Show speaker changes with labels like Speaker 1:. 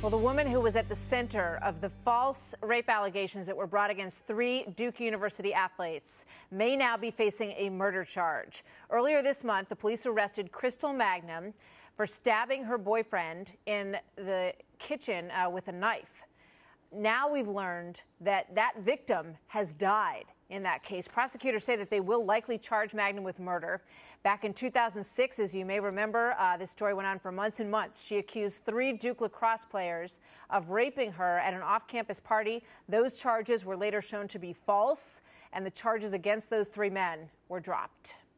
Speaker 1: Well, the woman who was at the center of the false rape allegations that were brought against 3 Duke University athletes may now be facing a murder charge. Earlier this month, the police arrested Crystal Magnum for stabbing her boyfriend in the kitchen with a knife. Now we've learned that that victim has died in that case. Prosecutors say that they will likely charge Magnum with murder. Back in 2006, as you may remember, this story went on for months and months. She accused 3 Duke lacrosse players of raping her at an off-campus party. Those charges were later shown to be false, and the charges against those 3 men were dropped.